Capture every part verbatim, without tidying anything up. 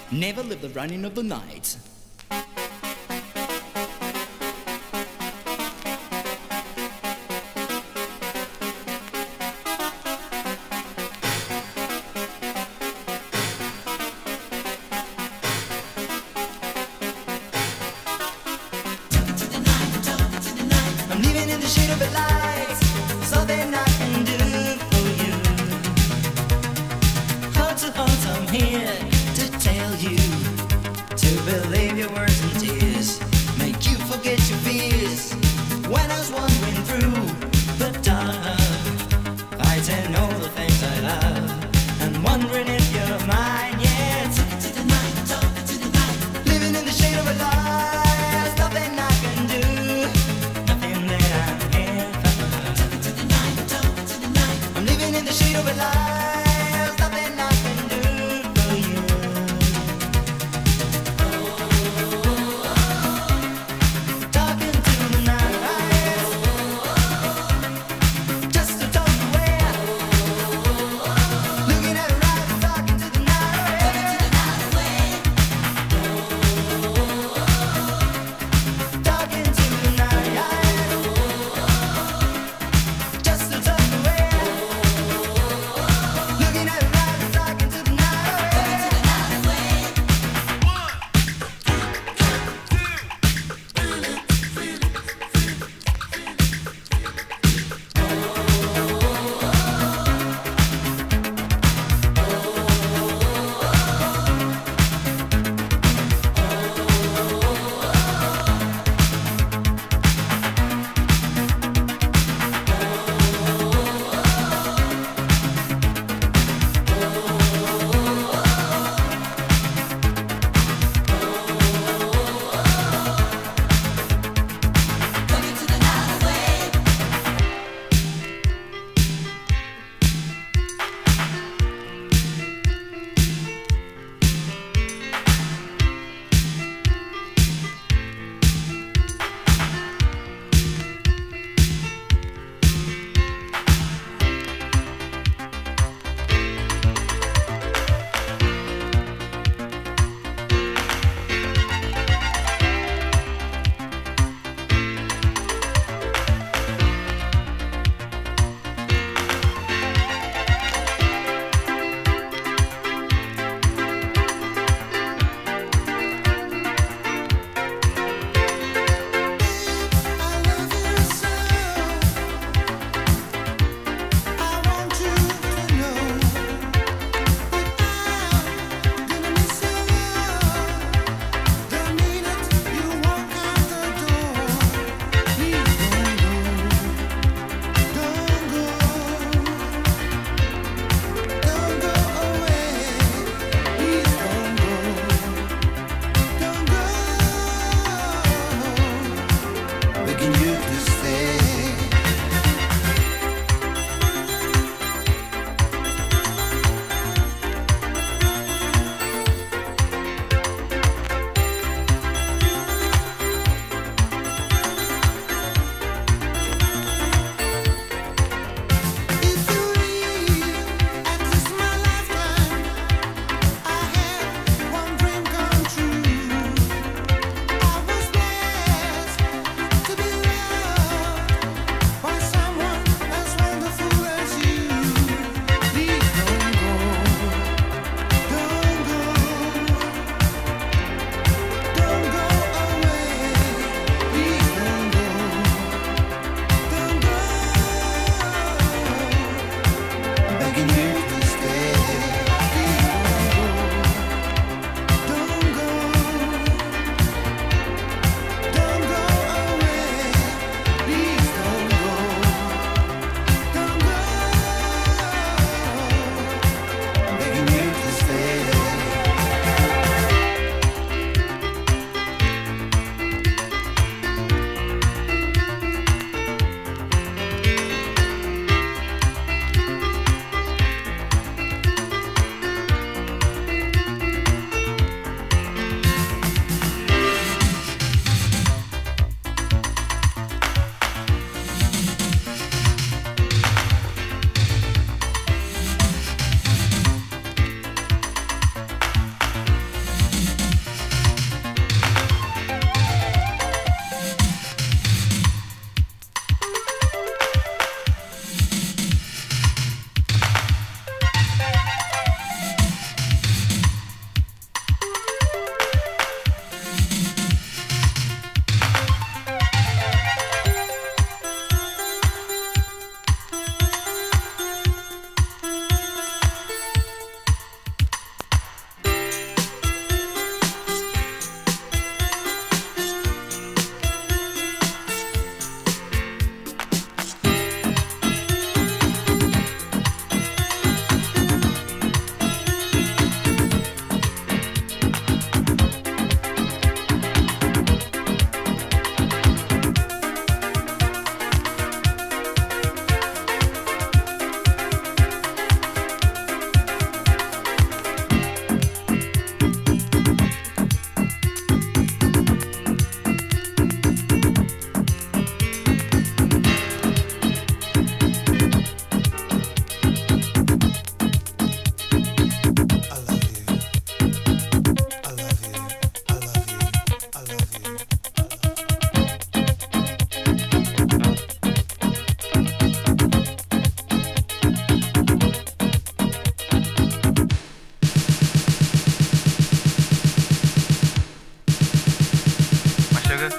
Never live the running of the night. I'm living in the shade of the light, something I can do for you. Heart to heart, I'm here to tell you to believe your words and tears, make you forget your fears. When I was wandering through the dark, fighting all the things I love, and wondering if you're mine. Yeah, talk to the night, talk to the night. Living in the shade of a light, nothing I can do, nothing that I'm here for.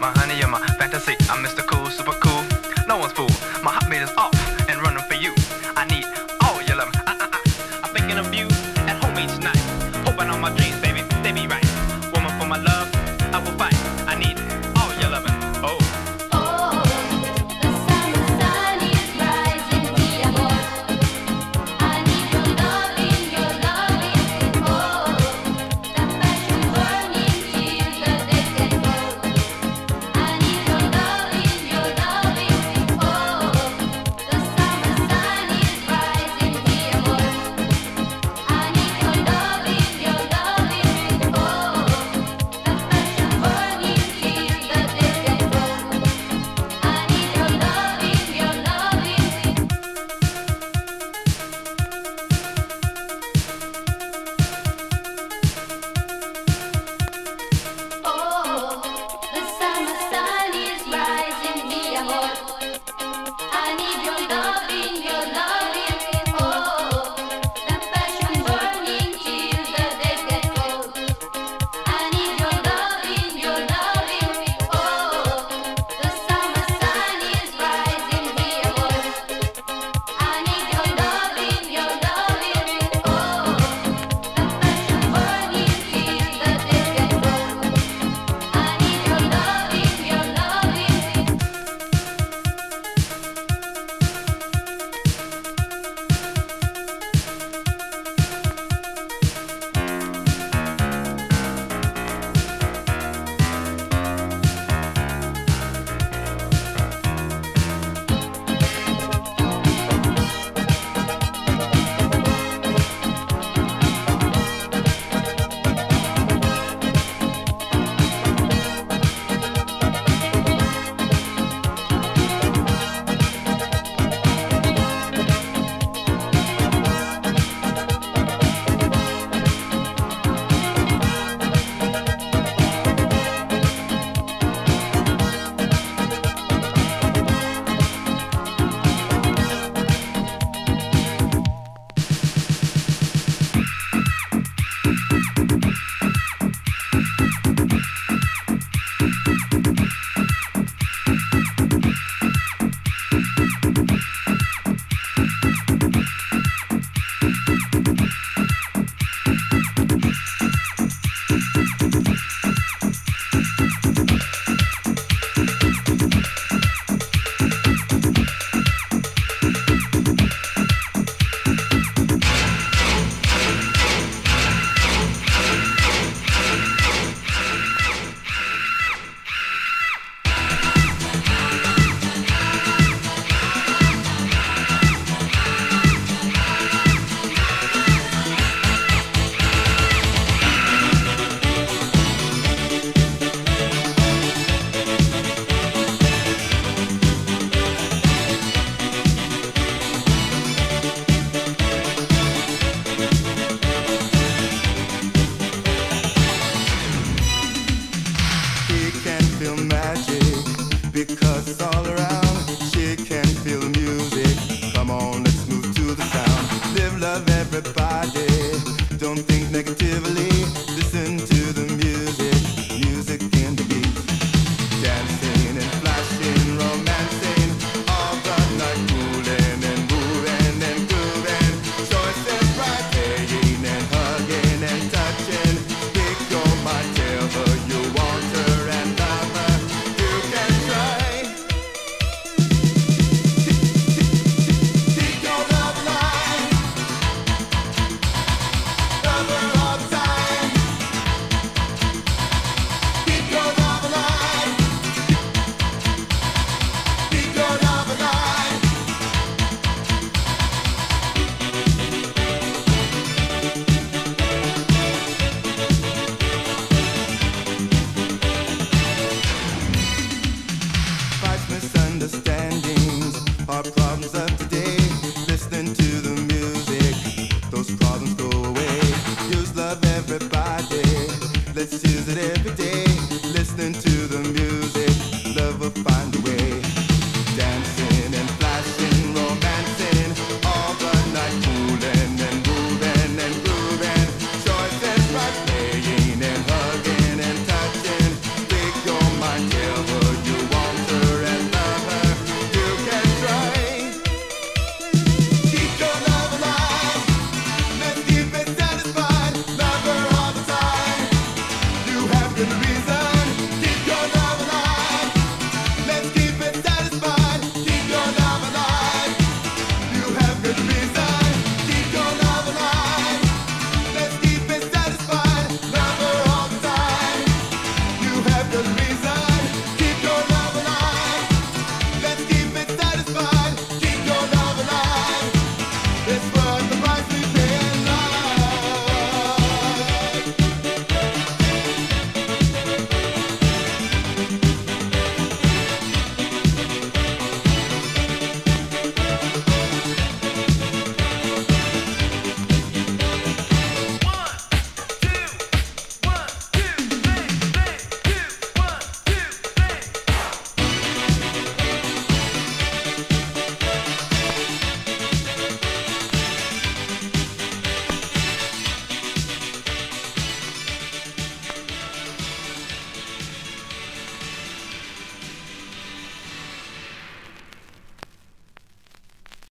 My honey, you're my fantasy. I'm Mister Cool, super cool. No one's fool. My heart meter's off and running for you. I need all your love. Uh, uh, uh. I'm thinking of you at home each night. Hoping all my dreams, baby, they be right. Woman, for my love, I will fight. I need all your loving. Oh. Because it's all around, she can feel the music. Come on, let's move to the sound. Live, love everybody. Don't think negatively. Listen to the music. Music in the beat. Dancing and flashing, romancing. All the night cooling and moving and grooving. Choices right, playing and hugging and touching. Pick your mind, tell her you want her and love her. You can try. Keep your love alive. Love her all the time. Keep your love alive. Keep your love alive. Fights, misunderstandings are problems of today. Listening to the music, those problems go away. Use love everybody. Let's use it every day.